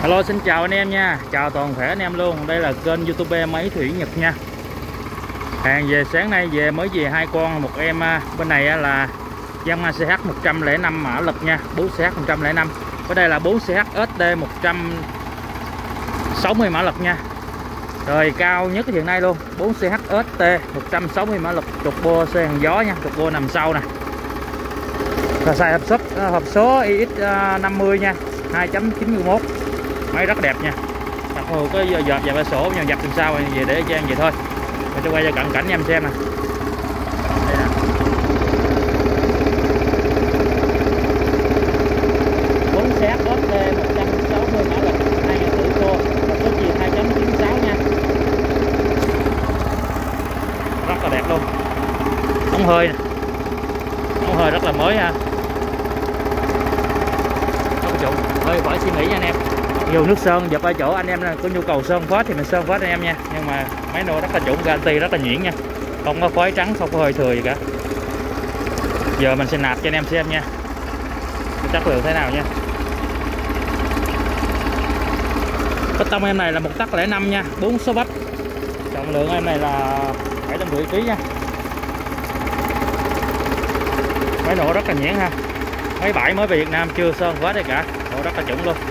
Hello, xin chào anh em nha, chào toàn thể anh em luôn. Đây là kênh YouTube Máy Thủy Nhật nha. Hàng về sáng nay mới về hai con, một em bên này là Yamaha CH 105 mã lực nha, 4CH 105. Ở đây là 4CH SD 160 mã lực nha. Rồi cao nhất hiện nay luôn, 4CH ST 160 mã lực, trục bô xe hàng gió nha, trục bô nằm sau nè. Và xài hộp số IX50 nha, 2.91. Máy rất đẹp nha. Mặc dù có dợp và ba sổ nhưng dập từ sau về để trang vậy thôi. Mình sẽ quay cho cận cảnh em xem nè. Đây nè. 4CH ST 160 mã lực, 2.000 tự cô, hộp số chìa 2.96 nha. Rất là đẹp luôn. Ống hơi nè. Ống hơi rất là mới ha. Hơi khỏi suy nghĩ nha anh em. Nhiều nước sơn dập ở chỗ anh em có nhu cầu sơn phết thì mình sơn phết anh em nha, nhưng mà máy nổ rất là chuẩn, garanti rất là nhuyễn nha, không có khói trắng, không có hơi thừa gì cả. Giờ mình sẽ nạp cho anh em xem nha, chất lượng thế nào nha. Cái tông em này là 1 tấc 05 nha, 4 số bắp, trọng lượng em này là 750 kg nha. Máy nổ rất là nhuyễn ha, mấy bãi mới về Việt Nam chưa sơn phết đây cả, nổ rất là chuẩn luôn.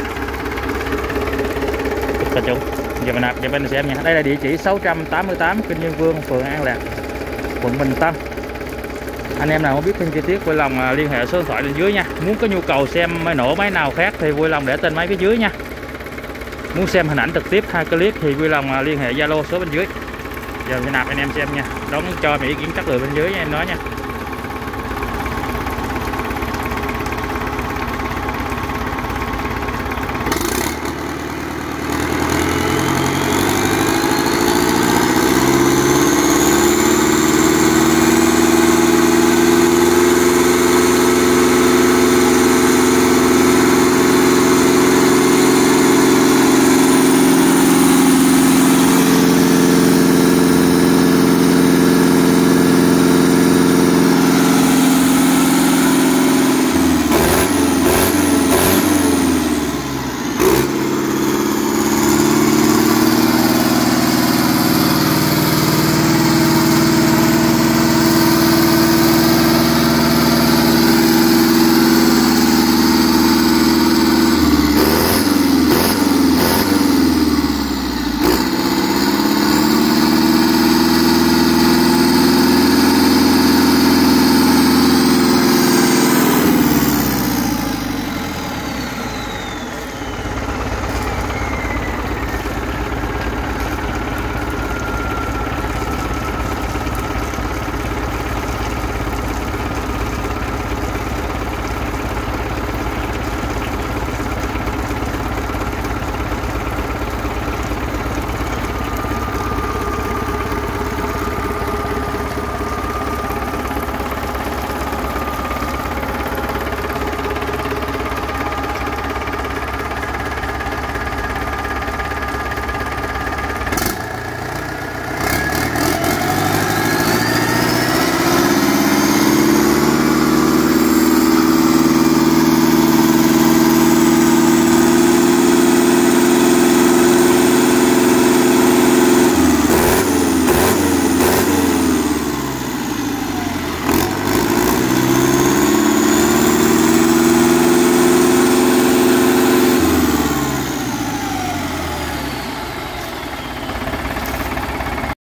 Rất chuẩn. Giờ mình nạp cho bên xem nha. Đây là địa chỉ 688 Kinh Dương Vương, phường An Lạc, quận Bình Tân. Anh em nào muốn biết thêm chi tiết vui lòng liên hệ số điện thoại bên dưới nha. Muốn có nhu cầu xem máy nổ máy nào khác thì vui lòng để tên máy phía dưới nha. Muốn xem hình ảnh trực tiếp hay clip thì vui lòng liên hệ Zalo số bên dưới. Giờ mình nạp anh em xem nha. Đón cho ý kiến chất lượng bên dưới nha em nói nha.